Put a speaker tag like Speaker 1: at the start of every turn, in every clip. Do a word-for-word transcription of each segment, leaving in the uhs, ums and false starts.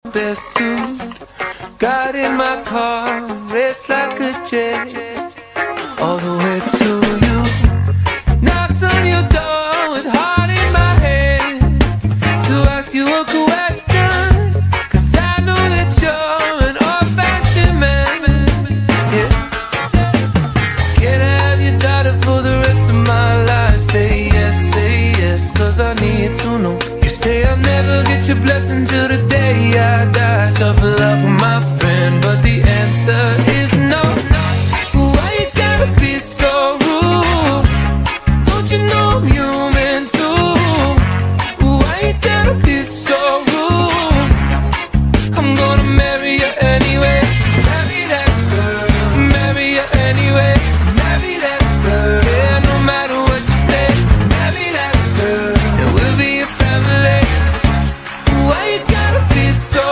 Speaker 1: best suit. Got in my car, raced like a jet, all the way to you. Knocked on your door with heart in my head to ask you a question, cause I know that you're an old-fashioned man. Yeah. Can I have your daughter for the rest of my life? Say yes, say yes, cause I need to know. You say I'll never get your blessing till the day I die. Tough love with my friend, but the answer is no. Why you gotta be so rude? Don't you know I'm human too? Why you gotta be so rude? I'm gonna marry you anyway. Marry that girl, marry you anyway. Marry that girl, yeah, no matter what you say. Marry that girl, and we'll be a family. Why you gotta be so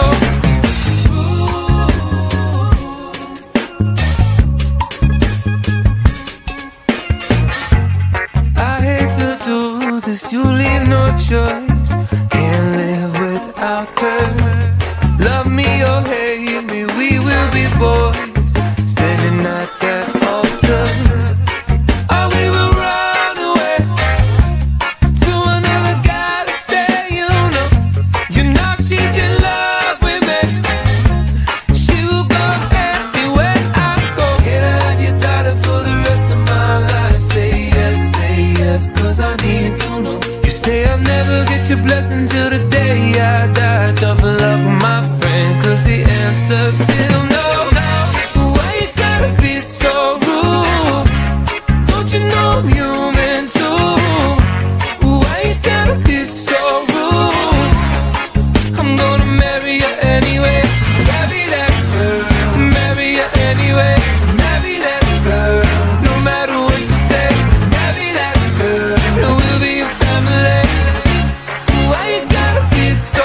Speaker 1: you leave no choice, can't live without her. Love me or hate me, we will be boys, standing at that altar. Or we will run away to another galaxy, you know. You know she's in love with me, she will go everywhere I go. Can I have your daughter for the rest of my life? Say yes, say yes, cause I need to know. Say I'll never get your blessing till the day I die. Tough love with my friend, cause the answer's still no. Why you gotta be so rude? Don't you know I'm human too? Why you gotta be so rude? I'm gonna marry you anyway. Marry that girl, marry you anyway. Marry that girl, no matter what you say. Marry that girl, and we'll be a family. Why you gotta be so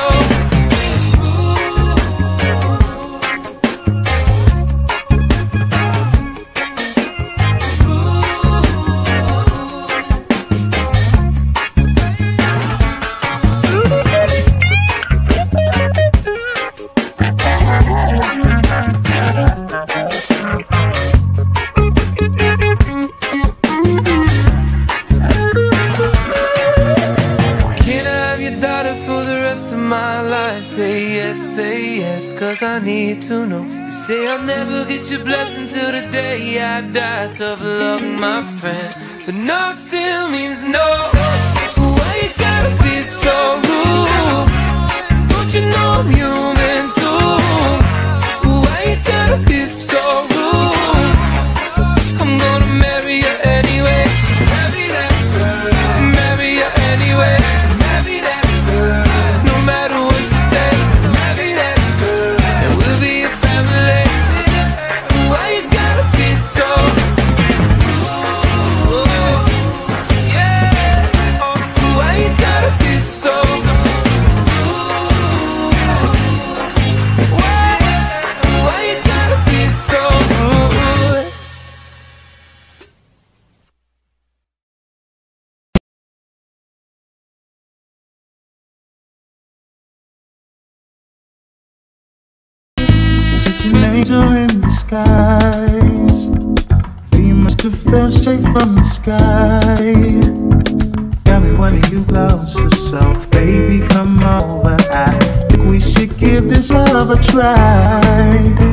Speaker 1: cause I need to know. You say I'll never get your blessing till the day I die. Tough luck, my friend, but no still means no. Why you gotta be so rude? Don't you know I'm human too? Why you gotta be so rude? I'm gonna marry you anyway. Marry that girl, marry you anyway. Marry that girl, no matter what you say. Marry that girl, and we'll be a family. Why you gotta be so rude? Yeah. Why you gotta be so rude? Why? Why you gotta be so rude?
Speaker 2: Such an angel in disguise. You must have fell straight from the sky. Got me wanting you closer, so baby come over. I think we should give this love a try.